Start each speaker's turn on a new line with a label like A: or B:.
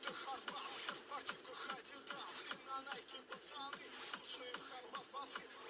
A: Это Хардбас, все в спортивках Адидас. И на Найке пацаны слушаем Хардбас басы.